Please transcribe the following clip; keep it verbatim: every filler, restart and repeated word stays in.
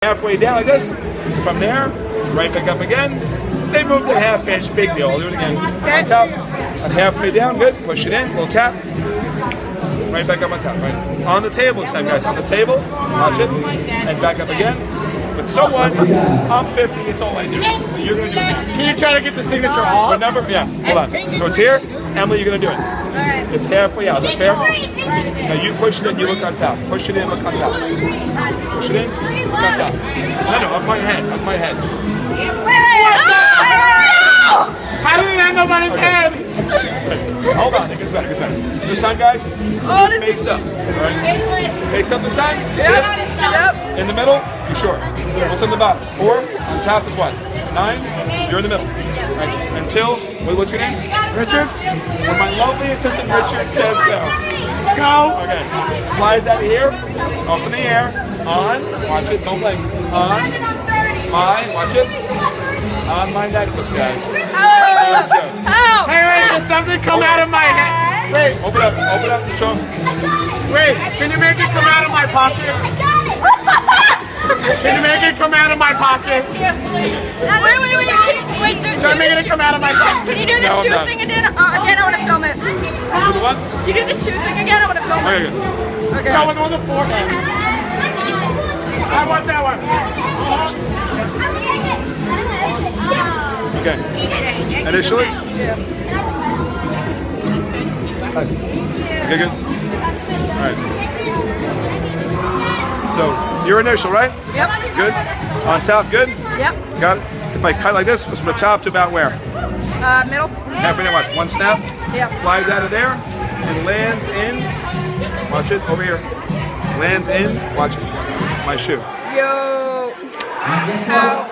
halfway down like this. From there, right back up again. They moved a half inch, big deal. I'll do it again. On top, and halfway down, good. Push it in, little tap. Right back up on top, right? On the table this time, guys. On the table, watch it, and back up again. But so what? I'm fifty, it's all I do. So you're gonna do it. Can you try to get the signature off? What number? Yeah, hold on. So it's here. Emily, you're gonna do it. It's halfway out. Is that fair? Now you push it in, you look on top. Push it in, look on top. Push it in, look on top. No, no, up my head, up my head. How did it end up on his head? Hold on, it gets better, it gets better. This time, guys, Oh, this face up. Right? Face up this time? See it? Yep. In the middle? You sure? What's on the bottom? Four. On top is what? Nine? You're in the middle. Right? Until, wait, what's your name? Richard? When my lovely assistant Richard says go. Go! Okay. Flies out of here, up in the air, on, watch it, don't blink. On, my, watch it. On my necklace, guys. Oh! Hey, wait, does something come out of my head? Wait, Open up, open up, show him. wait, can you make it come out of my pocket? Can you make it come out of my pocket? Wait, wait, wait. Can, wait, do, Try do making the it come out of my pocket. Can you do the No, I'm shoe not. thing again? Uh, again, I want to film it. Do the what? Can you do the shoe thing again? I want to film Okay, it. good. Okay. No, on the forehead. I want that one. Okay. Initially? Yeah. Okay, good. Alright. So, your initial, right? Yep. Good. On top, good? Yep. Got it? If I cut like this, goes from the top to about where? Uh, middle. Halfway down, watch. One snap. Yep. Slides out of there and lands in. Watch it, over here. Lands in, watch it. My shoe. Yo. Ow.